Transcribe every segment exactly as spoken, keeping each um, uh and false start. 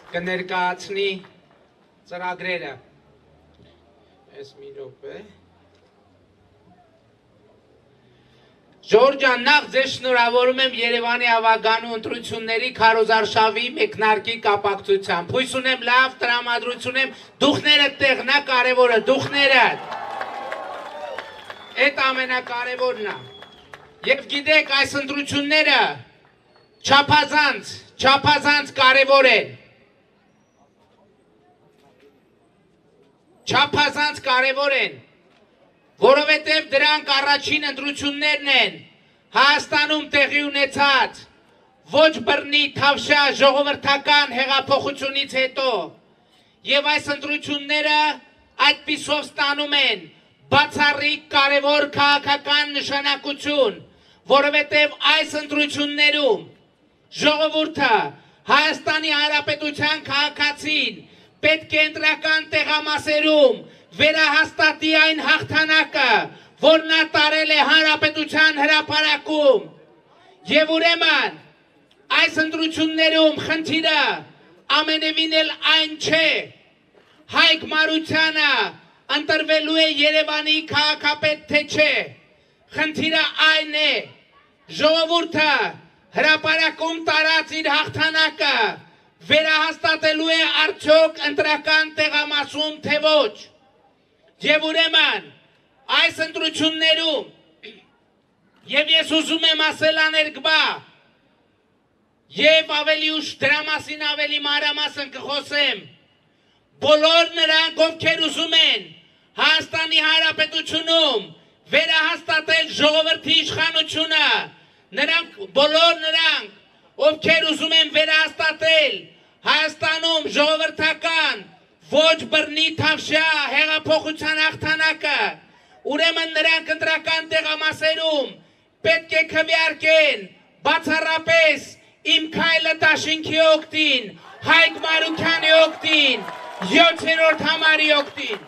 կներկայացնի ծրագրերը։ Այս մի րոպե։ Ժողովուրդ ջան, նախ ձեզ շնորհավորում եմ Երևանի ավագանու ընտրությունների քարոզարշավի մեկնարկի կապակցությամբ։ Հույս ունեմ լավ տրամադրություն եմ, դուխները տեղն է կարևորը, դուխները։ Այդ ամենակարևորն է։ Եվ գիտեք, այս ընտրությունները չափազանց, չափազանց կարևոր են։ Չափազանց կարևոր են, որովհետև դրանք առաջին ընտրություններն են Հայաստանում տեղի ունեցած ոչ բռնի թավշյա ժողովրդական հեղափոխությունից հետո եւ այս ընտրությունները այդպիսով ստանում են բացառիկ կարևոր քաղաքական նշանակություն, որովհետև այս ընտրություններում ժողովուրդը Հայաստանի Հանրապետության քաղաքացին պետք է ընտրական տեղամասերում վերահաստատի այն հաղթանակը, որ նա տարել է Հանրապետության հրապարակում, եւ ուրեմն այս ընտրություններում խնդիրը ամենևին էլ այն չէ, Հայկ Մարությանը ընտրվելու է Երևանի քաղաքապետ թե չէ, խնդիրը այն է, ժողովուրդը հրապարակում տարած իր հաղթանակը վերահաստատելու է արդյոք ընտրական տեղամասում թե ոչ։ Եվ ուրեմն այս ընտրություններում եւ ես ուզում եմ ասել աներկբա եւ ավելի ուշ դրա մասին ավելի մանրամասն կխոսեմ, բոլոր նրանք, ովքեր ուզում են Հայաստանի Հանրապետությունում վերահաստատել ժողովրդի իշխանությունը, նրանք բոլոր նրանք, ովքեր ուզում են վերահաստատել Հայաստանում ժողովրդական ոչ բռնի թավշյա հեղափոխության հաղթանակը, ուրեմն նրանք ընտրական տեղամասերում պետք է քվեարկեն բացառապես իմ քայլը դաշինքի օգտին, Հայկ Մարությանի օգտին, յոթերորդ համարի օգտին։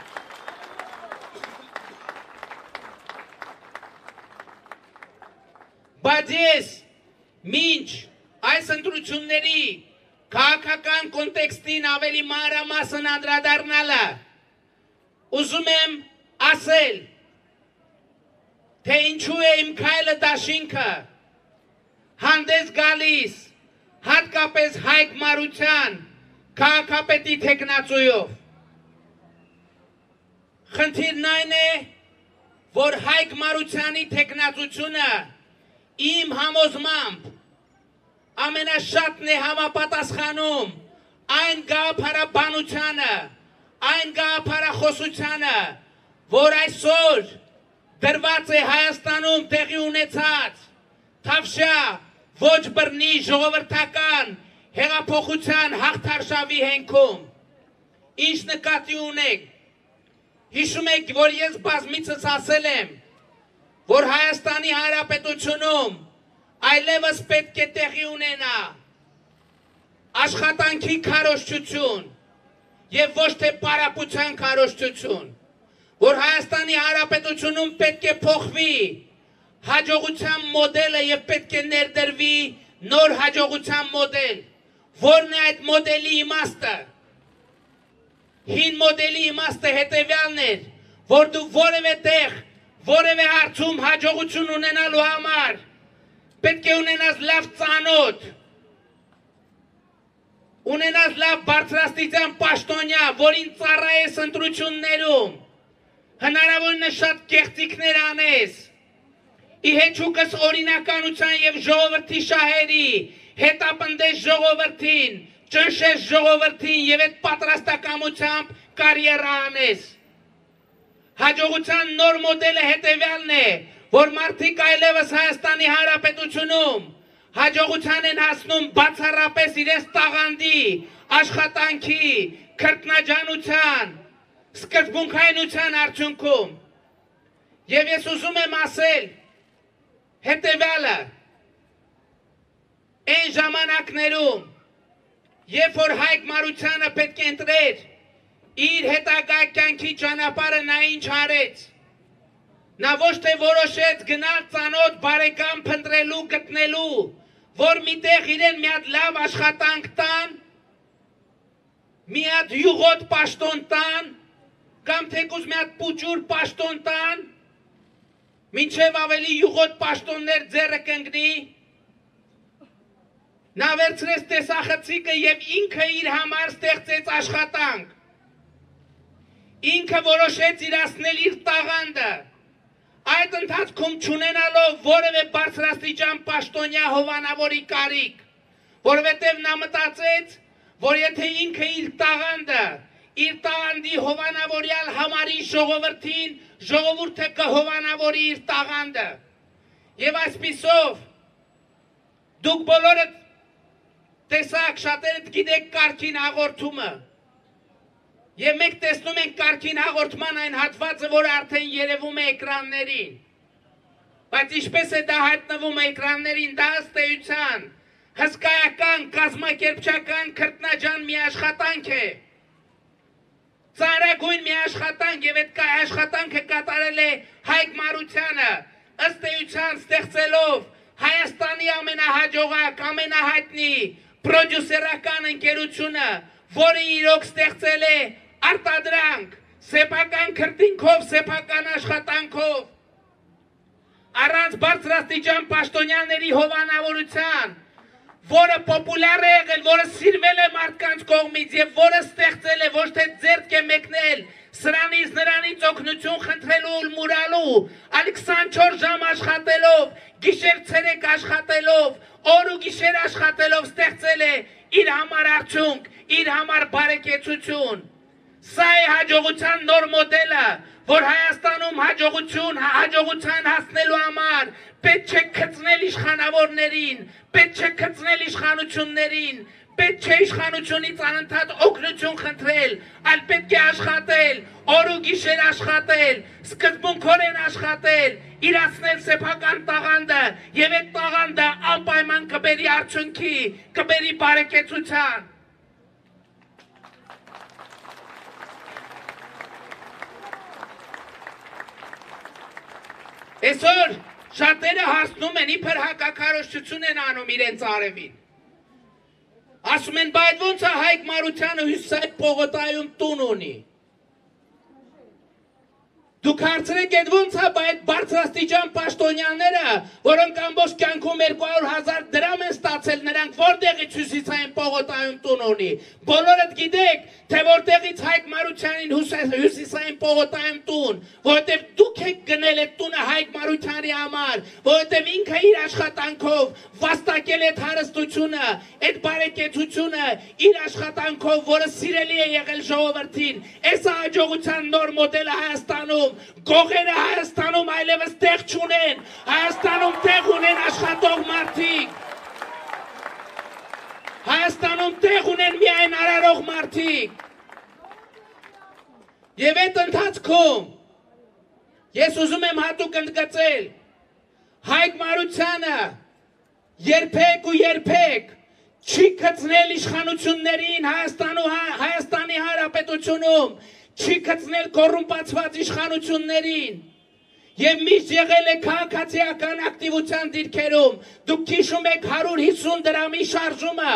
Բայց ես մինչ այս ընտրությունների քաղաքական կոնտեքստին ավելի մանրամասն անդրադառնալը, ուզում եմ ասել, թե ինչու է իմ քայլը դաշինքը հանդես գալիս հատկապես Հայկ Մարության քաղաքապետի թեկնածուով։ Խնդիրն այն է, որ Հայկ Մարությանի թեկնածությունը իմ համոզմամբ ամենաշատն է համապատասխանում այն գաղափարաբանությանը, այն գաղափարախոսությանը, որ այսօր դրված է Հայաստանում տեղի ունեցած թավշյա ոչ բռնի ժողովրդական հեղափոխության հաղթարշավի հենքում։ Ինչ նկատի ունեք, հիշում եք, որ ես բազմիցս ասել եմ, որ Հայաստանի Հանրապետությունում այլևս պետք է տեղի ունենա աշխատանքի քարոզչություն եւ ոչ թե պարապության քարոզչություն, որ Հայաստանի Հանրապետությունում պետք է փոխվի հաջողության մոդելը եւ պետք է ներդրվի նոր հաջողության մոդել, որն է այդ մոդելի իմաստը։ Հին մոդելի իմաստը հետեւյալն էր, որ դու որևէ տեղ, որևէ հարցում հաջողություն ունենալու համար պետք է ունենաս լավ ծանոթ, ունենաս լավ բարձրաստիճան պաշտոնյա, որին ծառայես ընտրություններում, հնարավորինս շատ կեղծիքներ անես, ի հեչուկս օրինականության եւ ժողովրդի շահերի, հետապնդես ժողովրդին, ճնշես ժողովրդին եւ այդ պատրաստակամությամբ կարիերա անես։ Հաջողության նոր մոդելը հետեւյալն է, որ մարդիկ այլևս Հայաստանի Հանրապետությունում հաջողության են հասնում բացառապես իրենց տաղանդի, աշխատանքի, քրտնաջանության, սկզբունքայնության արդյունքում։ Եվ ես ուզում եմ ասել հետևյալը, այն ժամանակներում, երբ որ Հայկ Մարությանը պետք է ընտրեր իր հետագա կյանքի ճանապարհը, նա ինչ արեց։ Նա ոչ թե որոշեց գնալ ծանոթ բարեկամ փնտրելու, գտնելու, որ միտեղ իրեն մի հատ լավ աշխատանք տան մի հատ յուղոտ պաշտոն տան, կամ թեկուզ մի հատ պուճուր պաշտոն տան, մինչև ավելի յուղոտ պաշտոններ ձեռը կընկնի, նա վերցրեց տեսախցիկը և ինքը իր համար ստեղծեց աշխատանք, ինքը որոշեց իրացնել իր տաղանդը, այդ ընթացքում չունենալով որևէ բարձրաստիճան պաշտոնյա հովանավորի կարիք, որովհետև նա մտածեց, որ եթե ինքը իր տաղանդը, իր տաղանդի հովանավորյալ համարի ժողովրդին, ժողովուրդը կհովանավորի իր տաղանդը, և այսպիսով դուք բոլորը տեսակ շատերդ գիտեք կարգին հաղորդումը, և մենք տեսնում ենք կարգին հաղորդման այն հատվածը, որ արդեն երևում է էկրաններին, բայց ինչպես է դա հայտնվում էկրաններին, դա ըստ էության հսկայական, կազմակերպչական, քրտնաջան մի աշխատանք է, ծանրագույն մի աշխատանք, և այդ աշխատանքը կատարել է Հայկ Մարությանը, ըստ էության ստեղծելով Հայաստանի ամենահաջողակ, ամենահայտնի պրոդյուսերական ընկերությունը, որը իրոք ստեղծել է արտադրանք, սեփական քրտինքով, սեփական աշխատանքով, առանց բարձրաստիճան պաշտոնյաների հովանավորության, որը պոպուլյար է եղել, որը սիրվել է մարդկանց կողմից և որը ստեղծել է, ոչ թե ձեռք է մեկնել սրանից նրանից օգնություն խնդրելու ու մուրալու, այլ քսանչորս ժամ աշխատելով, գիշեր ցերեկ աշխատելով, օր ու գիշեր աշխատելով ստեղծել է իր համար արդյունք, իր համար բարեկեցություն։ Սա է հաջողության նոր մոդելը, որ Հայաստանում հաջողություն, հաջողության հասնելու համար պետք չէ քծնել իշխանավորներին, պետք չէ քծնել իշխանություններին, պետք չէ իշխանությունից անընդհատ օգնություն խնդրել, այլ պետք է աշխատել, օր ու գիշեր աշխատել, սկզբունքորեն աշխատել, իրացնել սեփական տաղանդը, և այդ տաղանդը անպայման կբերի արդյունքի, կբերի բարեկեցության։ Այսօր շատերը հարցնում են, իբր հակաքարոզչություն են անում իրենց արևին։ Ասում են, բայց ոնց է Հայկ Մարությանը Հյուսիսային պողոտայում տուն ունի։ Դուք հարցրեք, այդ ոնց է այդ բարձրաստիճան պաշտոնյաները, որոնք ամբողջ կյանքում երկու հարյուր հազար դրամ են ստացել, նրանք որտեղից Հյուսիսային պողոտայում տուն ունի։ Բոլորդ գիտեք, թե որտեղից Հայկ Մարությանին Հյուսիսային պողոտայում տուն, որովհետև դուք եք գնել այդ տունը Հայկ Մարությանի համար, որովհետև ինքը իր աշխատանքով վաստակել է հարստությունը, այդ բարեկեցությունը իր աշխատանքով, որը սիրելի է եղել ժողովրդին։ Այս է հաջողության նոր մոդելը Հայաստանում։ Գողերը Հայաստանում այլևս տեղ չունեն, Հայաստանում տեղ ունեն աշխատող մարդիկ, Հայաստանում տեղ ունեն միայն արարող մարդիկ։ Եվ այդ ընթացքում ես ուզում եմ հատուկ ընդգծել, Հայկ Մարությանը երբեք ու երբեք չի քծնել իշխանություններին Հայաստանի Հանրապետությունում, չի քծնել կոռումպացված իշխանություններին և միշտ եղել է քաղաքացիական ակտիվության դիրքերում։ Դուք հիշում եք հարյուր հիսուն դրամի շարժումը,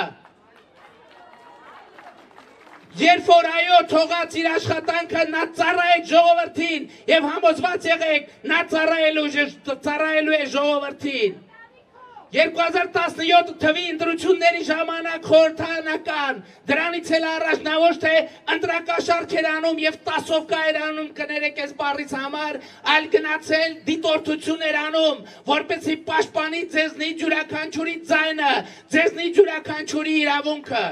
երբ որ այո թողած իր աշխատանքը նա ծառայեց ժողովրդին և համոզված եղեք նա ծառայելու է ժողովրդին։ երկու հազար տասնյոթ թվականի ընտրությունների ժամանակ խորհրդարանական, դրանից էլ առաջ նա ոչ թե ընտրակաշառք էր անում և տասովկա էր անում, կներեք այս բառից համար, այլ գնացել դիտորդություն էր անում, որպեսզի պաշտպանի ձեզնի յուրաքանչյուրի ձայնը, ձեզնի յուրաքանչյուրի իրավունքը։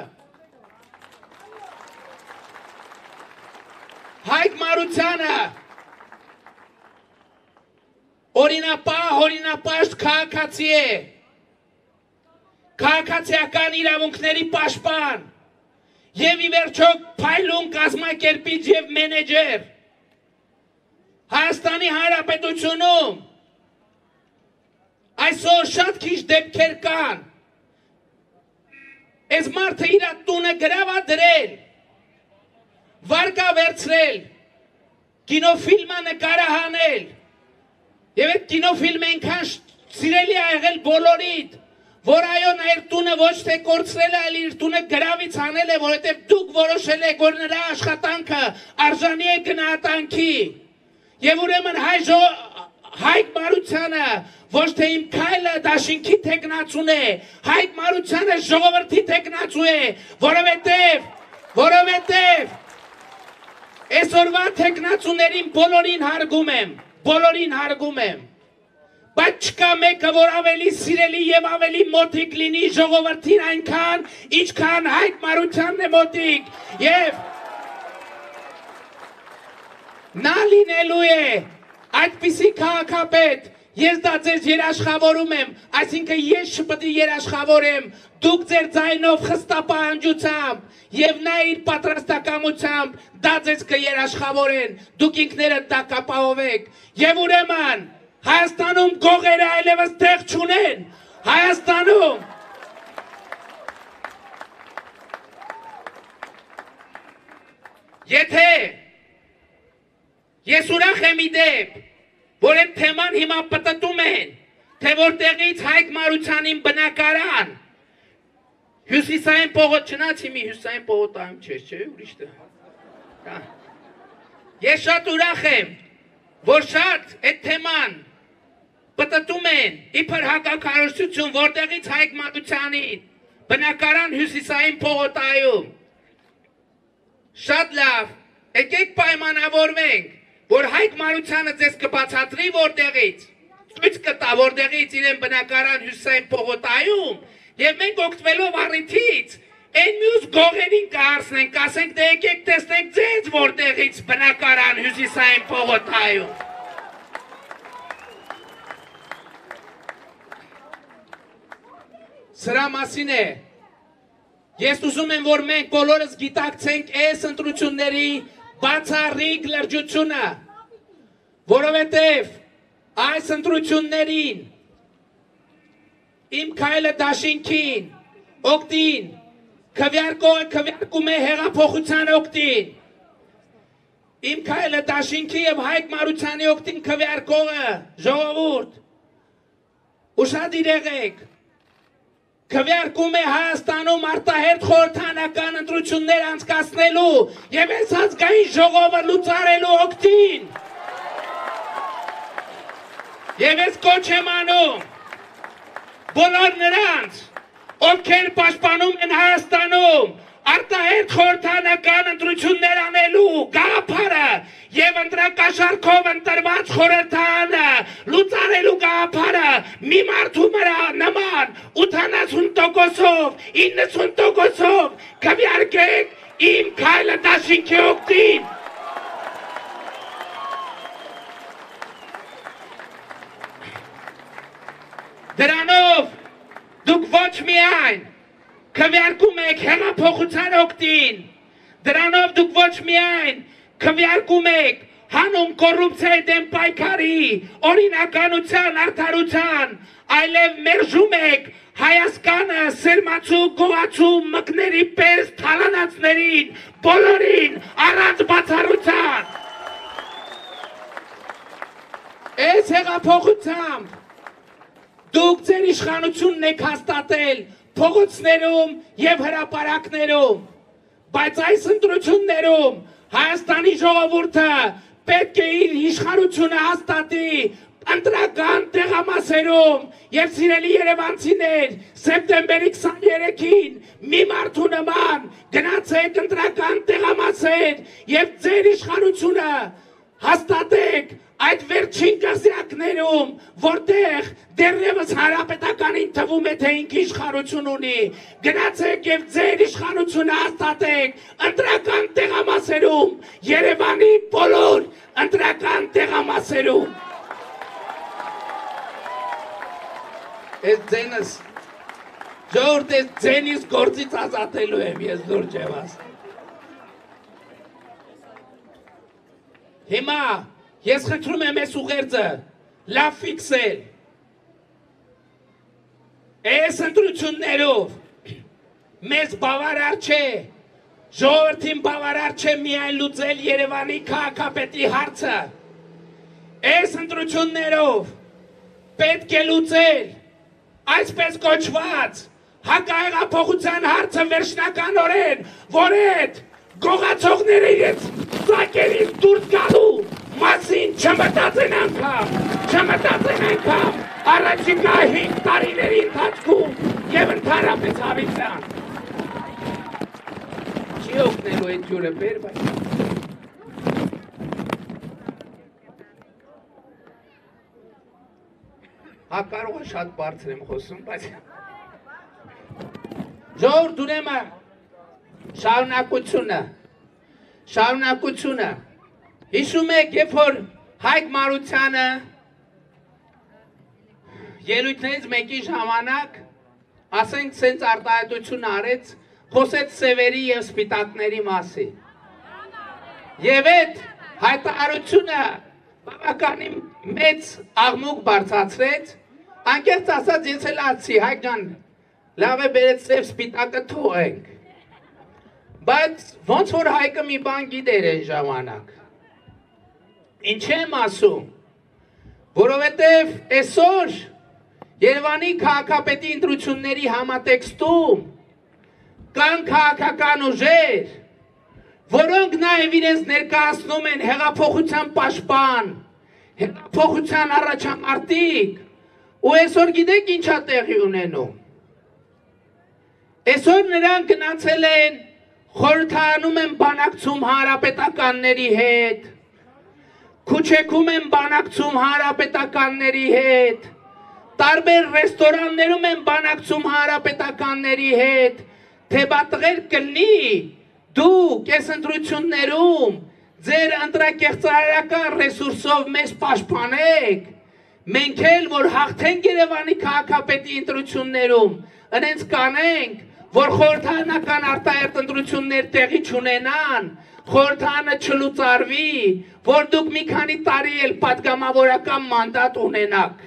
Հայկ Մարությանը օրինապահ, օրինապաշտ քաղաքացի է, քաղաքացիական իրավունքների պաշտպան և ի վերջո փայլուն կազմակերպիչ և մենեջեր։ Հայաստանի Հանրապետությունում այսօր շատ քիչ դեպքեր կան։ Այս մարդը իր տունը գրավ է դրել, վարկա վերցրել, կինոֆիլմը նկարահանել, և այդ կինոֆիլմը այնքան սիրելի է եղել բոլորիդ, որ այո նա իր տունը ոչ թե կորցրել է, այլ իր տունը գրավից անել է, որովհետև դուք որոշել եք, որ նրա աշխատանքը արժանի է գնահատանքի։ Եվ ուրեմն հայ Հայկ Մարությանը ոչ թե իմ քայլը դաշինքի թեկնածուն է, Հայկ Մարությանը ժողովրդի թեկնածու է, որովհետև, որովհետև այսօրվա թեկնածուներին բոլորին հարգում եմ, բոլորին հարգում եմ, բայց չկա մեկը, որ ավելի սիրելի և ավելի մոտիկ լինի ժողովրդին այնքան, ինչքան Հայկ Մարությանն է մոտիկ, և նա լինելու է այդպիսի քաղաքապետ, ես դա ձեզ երաշխավորում եմ, այսինքն ես չպետք է երաշխավորեմ, դուք ձեր ձայնով խստապահանջությամբ և նա իր պատրաստակամությամբ դա ձեզ կերաշխավորեն, դուք ինքներդ դա կապահովեք, և ուրեմն Հայաստանում գողերը այլևս տեղ չունեն, Հայաստանում եթե ես ուրախ եմ իդեպ, որ այդ թեման հիմա պտտում են, թե որտեղից Հայկ Մարությանին բնակարան, հյուսիսային պողոտ չնաց հիմի հյուսիսային պողոտ այմ չես, չէ, ուրիշ տեղ։ Ես շատ ուրախ եմ, որ շատ այդ թեման պտտում են, իբր հակակարողություն, որտեղից Հայկ Մարությանին բնակարան հյուսիսային պողոտայում։ Շատ լավ, եկեք պայմանավորվենք, որ Հայկ Մարությանը ձեզ կբացատրի որտեղից, ցույց կտա որտեղից իրեն բնակարան հյուսիսային պողոտայում, և մենք օգտվելով առիթից, այն մյուս գողերին կհարցնենք, ասենք դե եկեք տեսնենք ձեզ որտեղից բնակարան հյուսիսային պողոտայում։ Սրա մասին է, ես ուզում եմ, որ մենք բոլորս գիտակցենք այս ընտրությունների բացառիկ լրջությունը, որովհետև այս ընտրություններին իմ քայլը դաշինքին, օգտին, քվեարկողը քվեարկում է հեղափոխության օգտին, իմ քայլը դաշինքի և Հայկ Մարությանի օգտին քվեարկողը ժողովուրդ, ուշադիր եղեք, քվեարկում է Հայաստանում արտահերթ խորհրդանական ընտրություններ անցկացնելու և այս ազգային ժողովը լուծարելու օգտին։ Եվ ես կոչ եմ անում բոլոր նրանց, ովքեր պաշտպանում են Հայաստանում արտահերթ խորհրդանական ընտրություններ անելու գաղափարը և ընտրակաշառքով ընտրված խորհրդարանը լուծարելու գաղափարը մի մարդու նման ութանասուն տոկոսով, իննսուն տոկոսով քվեարկեք իմ քայլը դաշինքի օգտին։ Դրանով դուք ոչ միայն քվեարկում եք հեղափոխության օգտին, դրանով դուք ոչ միայն քվեարկում եք հանուն կոռուպցիայի դեմ պայքարի, օրինականության, արդարության, այլև մերժում եք Հայաստանը սերմացու, գողացու, մկների պես թալանածներին, բոլորին առանց բացառության։ Այս հեղափոխությամբ դուք ձեր իշխանությունն եք հաստատել փողոցներում և հրապարակներում, բայց այս ընտրություններում Հայաստանի ժողովուրդը պետք է իր իշխանությունը հաստատի ընտրական տեղամասերում և սիրելի երևանցիներ, սեպտեմբերի քսաներեքին մի մարդու նման գնացեք ընտրական տեղամասեր և ձեր իշխանությունը հաստատեք այդ վերջին կղզյակներում, որտեղ դեռևս հանրապետականին թվում է, թե ինքը իշխանություն ունի, գնացեք և ձեր իշխանությունը հաստատեք ընտրական տեղամասերում, Երևանի բոլոր ընտրական տեղամասերում։ Այս ձենս, ժողովուրդ, այս ձենից գործից ազատելու եմ, ես լուրջ եմ ասում։ Հիմա ես խնդրում եմ այս ուղերձը լավ ֆիքսել։ Այս ընտրություններով մեզ բավարար չէ, ժողովրդին բավարար չէ միայն լուծել Երևանի քաղաքապետի հարցը։ Այս ընտրություններով պետք է լուծել այսպես կոչված հակահեղափոխության հարցը վերջնականորեն, որ այդ գողացողները իրենց ծակերից դուրս գալու մասին չմտածեն անգամ, չմտածեն անգամ առաջիկա հինգ տարիների ընթացքում և ընդհանրապես հավիտյան։ Չի օգնելու այդ ջուրը բեր, բայց հա կարող է շատ բարձր եմ խոսում, բայց ժողովուրդ ուրեմն շարունակությունը, շարունակությունը, հիշում եք, երբ որ Հայկ Մարությանը ելույթներից մեկի ժամանակ, ասենք սենց արտահայտություն արեց, խոսեց սևերի և սպիտակների մասին։ Եվ այդ հայտարարությունը բավականի մեծ աղմուկ բարձրացրեց, անկեղծ ասած ես էլ ասացի, Հայկ ջան, լավ է բերեց սև սպիտակը թողենք։ Բայց ոնց որ Հայկը մի բան գիտեր այն ժամանակ։ Ինչ եմ ասում, որովհետև այսօր Երևանի քաղաքապետի ընտրությունների համատեքստում կան քաղաքական ուժեր, որոնք նաև իրենց ներկայացնում են հեղափոխության պաշտպան, հեղափոխության առաջամարտիկ, ու այսօր գիտեք ինչա տեղի ունենում։ Այսօր նրանք գնացել են, խորհրդարանում են բանակցում հանրապետականների հետ, քուչեքում են բանակցում հանրապետականների հետ, տարբեր ռեստորաններում են բանակցում հանրապետականների հետ, թե բա տղեր կլինի, դուք այս ընտրություններում ձեր ընտրակեղծարարական ռեսուրսով մեզ պաշտպանեք, մենք էլ որ հաղթենք Երևանի քաղաքապետի ընտրություններում, ընենց կանենք, որ խորհրդարանական արտահերթ ընտրություններ տեղի չունենան, խորհրդարանը չլուծարվի, որ դուք մի քանի տարի էլ պատգամավորական մանդատ ունենաք։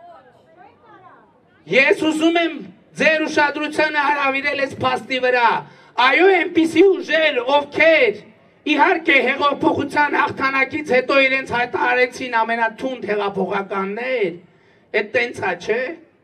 Ես ուզում եմ ձեր ուշադրությանը հրավիրել այս փաստի վրա, այո այնպիսի ուժեր, ովքեր իհարկե հեղափոխության հաղթանակից հետո իրենց հայտարարեցին ամենաթունդ հեղափոխականներ, այդ տենցա չէ։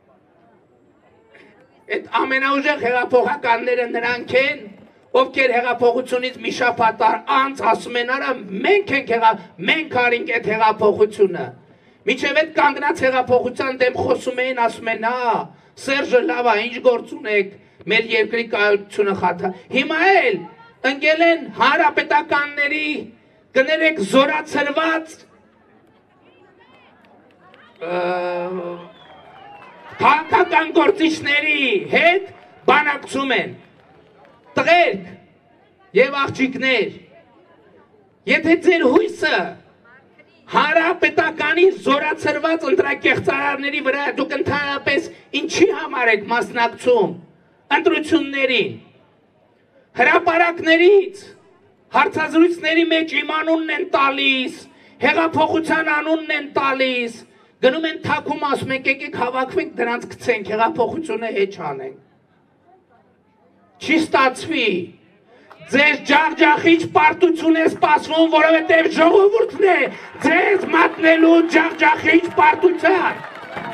Այդ ամենաուժեղ հեղափոխականները նրանք են, ովքեր հեղափոխությունից մի շաբաթ անց ասում են արա մենք ենք մենք արինք այդ հեղափոխությունը։ Մինչև այդ կանգնած հեղափոխության դեմ խոսում էին, ասում են, հա, Սերժը լավ է, ինչ գործ ունեք, մեր երկրի կայությունը խաթա։ Հիմա էլ ընկել են հանրապետականների, կներեք զորացրված քաղաքական գործիչների հետ բանակցում են։ Տղերք և աղջիկներ, եթե ձեր հույսը հանրապետականի զորացրված ընտրակեղծարարների վրա դուք ընդհանրապես ինչի համար եք մասնակցում ընտրություններին, հրապարակներից, հարցազրույցների մեջ իմ անունն են տալիս, հեղափոխության անունն են տալիս, գնում են թաքում ասում եք եկեք հավաքվենք դրանց գցենք, հեղափոխությունը հետ չանենք։ Չի ստացվի, ձեզ ջախջախիչ պարտություն է սպասվում, որովհետև ժողովուրդն է ձեզ մատնելու ջախջախիչ պարտության։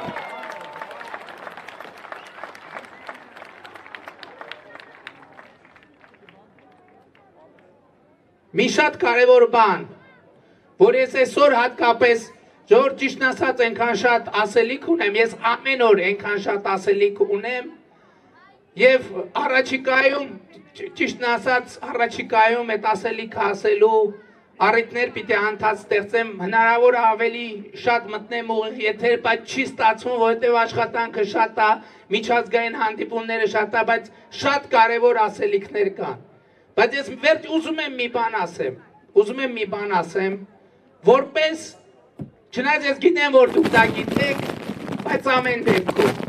Մի շատ կարևոր բան, որ ես այսօր հատկապես ժողովուրդ ճիշտն ասած այնքան շատ ասելիք ունեմ, ես ամեն օր այնքան շատ ասելիք ունեմ և առաջիկայում, ճիշտն ասած առաջիկայում այդ ասելիքը ասելու առիթներ պիտի անդադ ստեղծեմ, հնարավոր ավելի շատ մտնեմ ուղիղ եթեր, բայց չի ստացվում, որովհետև աշխատանքը շատ է, միջազգային հանդիպումները շատ է, բայց շատ կարևոր ասելիքներ կան։ Բայց ես վերջ ուզում եմ մի բան ասեմ, ուզում եմ մի բան ասեմ, որպես, չնայած ես գիտեմ, որ դուք դա գիտեք, բայց ամեն դեպքում։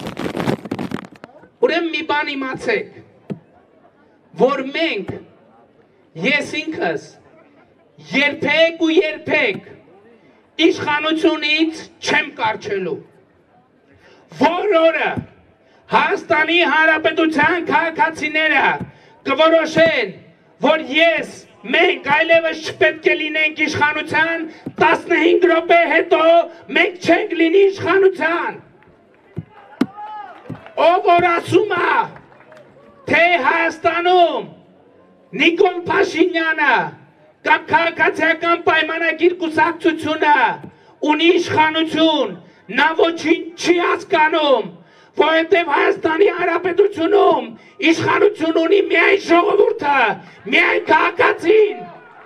Ուրեմն մի բան իմացեք, որ մենք, ես ինքս, երբեք ու երբեք իշխանությունից չեմ կառչելու։ Որ օրը Հայաստանի Հանրապետության քաղաքացիները կորոշեն, որ ես, մենք այլևս չպետք է լինենք իշխանության, տասնհինգ րոպե հետո մենք չենք լինի իշխանության։ ով որ ասում է, թե Հայաստանում Նիկոլ Փաշինյանը կամ քաղաքացիական պայմանագիր կուսակցությունը ունի իշխանություն, նա ոչինչ չի հասկանում, որովհետև Հայաստանի Հանրապետությունում իշխանություն ունի միայն ժողովուրդը, միայն քաղաքացին։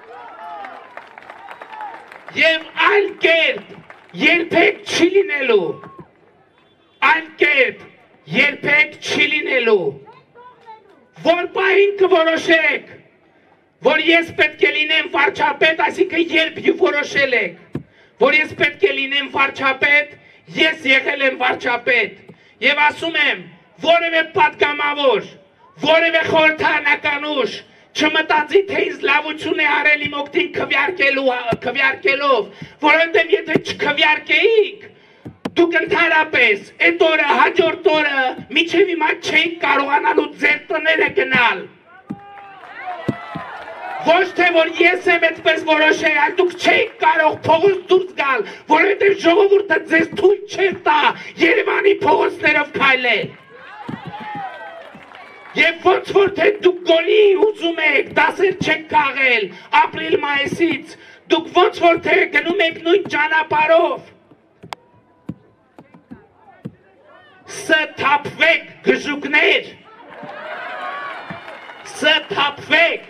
Եվ այլ կերպ երբեք չի լինելու, այլ կերպ երբեք չի լինելու, որ պահին կորոշեք, որ ես պետք է լինեմ վարչապետ, այսինքն երբ որոշել եք, որ ես պետք է լինեմ վարչապետ, ես եղել եմ վարչապետ, եւ ասում եմ, որևէ պատգամավոր, որևէ խորհրդարանական ուժ չմտածի, թե ինձ լավություն է արել իմ օգտին քվեարկելով, որովհետև եթե չքվեարկեիք, դուք ընդհանրապես այդ օրը, հաջորդ օրը, մինչև հիմա չէիք կարողանալու ձեր տները գնալ։ Ոչ թե որ ես եմ այդպես որոշել, այլ դուք չէիք կարող փողոց դուրս գալ, որովհետև ժողովուրդը ձեզ թույլ չէր տա Երևանի փողոցներով քայլել։ Եվ ոնց որ թե դուք գոլի ուզում եք, դասեր չեք քաղել ապրիլ-մայիսից, դուք ոնց որ թե գնում եք նույն ճանապարհով, սթափվեք գժուկներ, սթափվեք։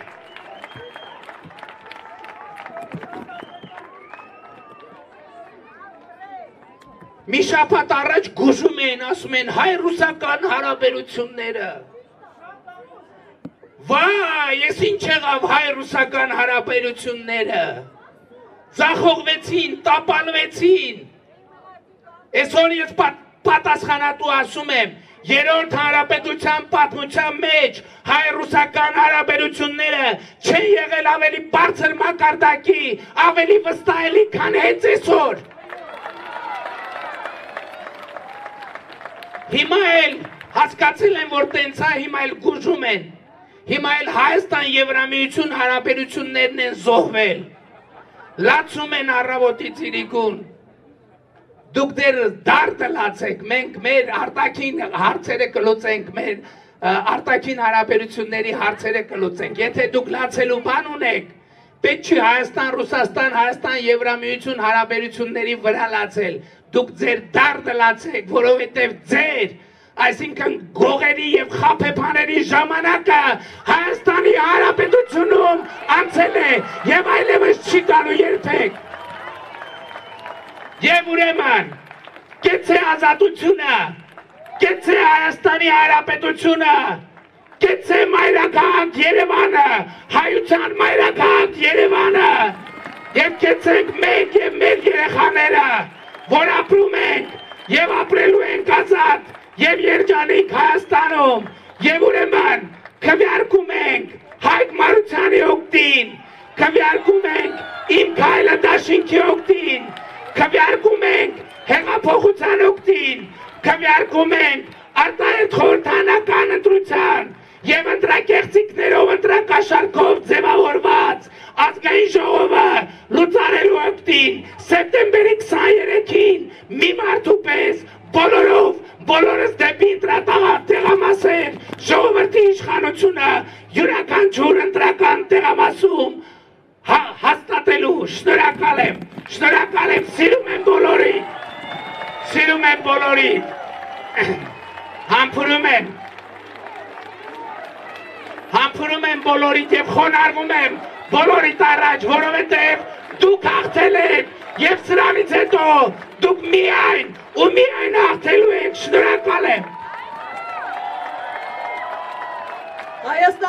Մի շաբաթ առաջ գուժում էին, ասում են հայ-ռուսական հարաբերությունները։ Վայ, ես ինչ եղավ հայ-ռուսական հարաբերությունները, ձախողվեցին, տապալվեցին, այսօր ես պատասխանատու ասում եմ, երրորդ հանրապետության պատմության մեջ հայ-ռուսական հարաբերությունները չեն եղել ավելի բարձր մակարդակի, ավելի վստահելի, քան հենց այսօր։ Հիմա էլ հասկացել են, որ տենց է, հիմա էլ գուժում են, հիմա էլ Հայաստան-Եվրամիություն հարաբերություններն են զոհվել, լացում են առավոտից իրիկուն, դուք դեր դարդը լացեք, մենք մեր արտաքին հարցերը կլուծենք, մեր արտաքին հարաբերությունների հարցերը կլուծենք, եթե դուք լացելու բան ունեք, պետք չի Հայաստան-Ռուսաստան, Հայաստան-Եվրամիություն հարաբերությունների վրա լացել, դուք ձեր դարդը լացեք, որովհետև ձեր, այսինքն գողերի և խաբեբաների ժամանակը Հայաստանի Հանրապետությունում անցել է և այլևս չի գալու երբեք։ Եվ ուրեմն, կեցե ազատությունը, կեցե Հայաստանի Հանրապետությունը, կեցե մայրաքաղաք Երևանը, հայության մայրաքաղաք Երևանը, և կեցենք մենք և մեր երեխաները, որ ապրում ենք և ապրելու ենք ազատ և երջանիկ Հայաստանում, և ուրեմն քվեարկում ենք Հայկ Մարությանի օգտին, քվեարկում ենք իմ քայլը դաշինքի օգտին, քվեարկում ենք հեղափոխության օգտին, քվեարկում ենք արտահայտ խորհրդարանական ընտրության և ընտրակեղծիքներով ընտրակաշառքով ձևավորված ազգային ժողովը լուծարելու օգտին սեպտեմբերի քսաներեքին մի մարդու պես բոլորով բոլորս դեպի ընտրատեղամասեր ժողովրդի իշխանությունը յուրաքանչյուր ընտրական տեղամասում հաստատելու։ Շնորհակալ եմ, շնորհակալ եմ, սիրում եմ բոլորիդ, սիրում եմ բոլորիդ, համբուրում եմ, համբուրում եմ բոլորիդ և խոնարհվում եմ բոլորիդ առաջ, որովհետև դուք հաղթել եք և սրանից հետո դուք միայն ու միայն հաղթելու եք։ Շնորհակալ եմ։